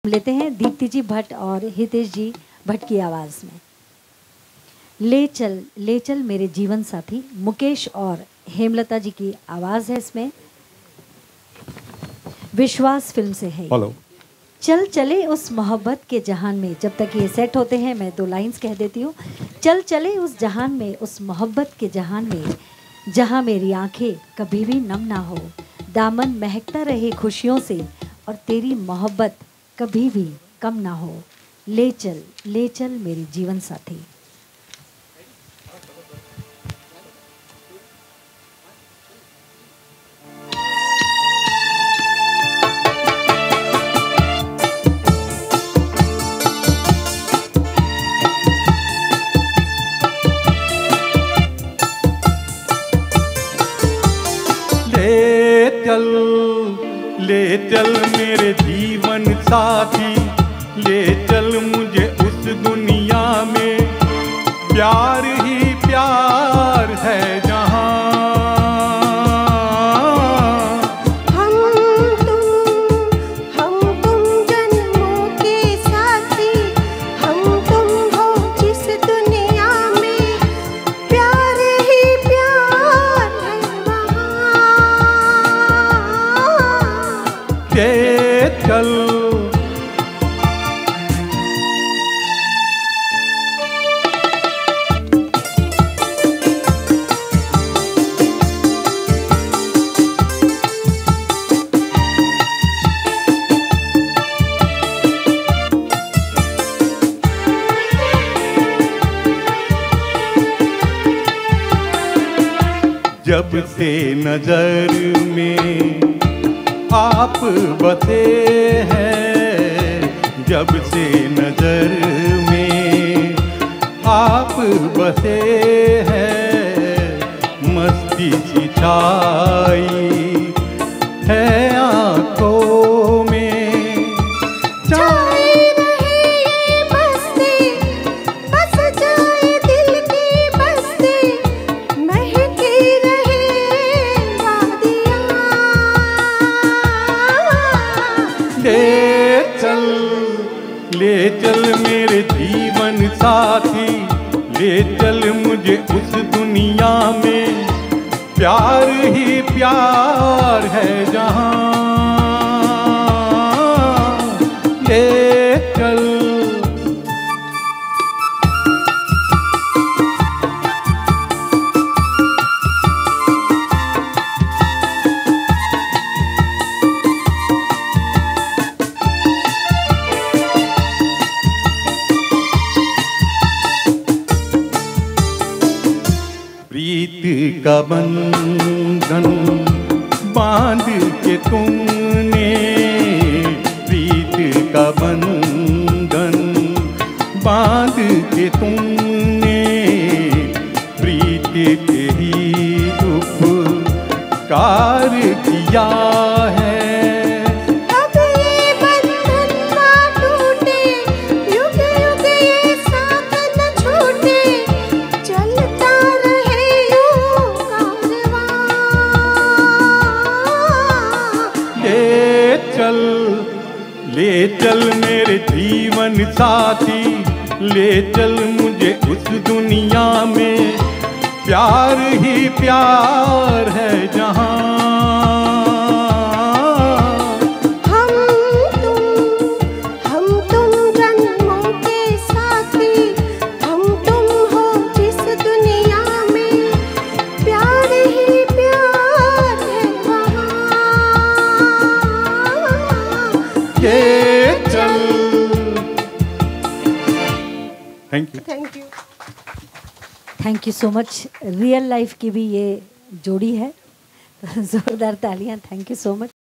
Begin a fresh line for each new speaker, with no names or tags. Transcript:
लेते हैं दीप्ति जी भट्ट और हितेश जी भट्ट की आवाज़ में। ले चल मेरे जीवन साथी, मुकेश और हेमलता जी की आवाज़ है इसमें। विश्वास फिल्म से है।
हेलो।
चल चले उस मोहब्बत के जहान में। जब तक ये सेट होते हैं मैं दो लाइंस कह देती हूँ। चल चले उस जहान में, उस मोहब्बत के जहान में, जहाँ मेरी आंखें कभी भी नम ना हो, दामन महकता रहे खुशियों से और तेरी मोहब्बत कभी भी कम ना हो। ले चल मेरे जीवन साथी।
ले चल मेरे जीवन साथी, ले चल मुझे उस दुनिया में, प्यार ही प्यार है जहाँ।
हम तुम जन्मों के साथी, हम तुम हो जिस दुनिया में, प्यार ही प्यार है वहाँ।
ले चल जब से नजर में आप बसे हैं, जब से नजर में आप बसे हैं, मस्ती सी छाई है आंखों में।
जाए रहे ये बस्ती, बस जाए दिल की बस्ती, महकी रहे वादियाँ।
ले चल मेरे जीवन साथी, ले चल मुझे उस दुनिया में, प्यार ही प्यार है जहाँ। ले चल प्रीत का बंधन बांध के तुमने, प्रीत का बंधन बांध के तुमने, प्रीत के ही उपकार किया है।
अब ये बंधन ना टूटे, युग युग ये साथ न छूटे, चलता रहे यूं कारवां।
ले चल मेरे जीवन साथी, ले चल मुझे उस दुनिया में, प्यार ही प्यार है जहाँ।
हम तुम जन्मों के साथी, हम तुम हो जिस दुनिया में, प्यार ही प्यार है वहाँ।
ये चल। Thank you.
Thank you.
Thank you so much. Real life की भी ये जोड़ी है, जोरदार तालियां। Thank you so much.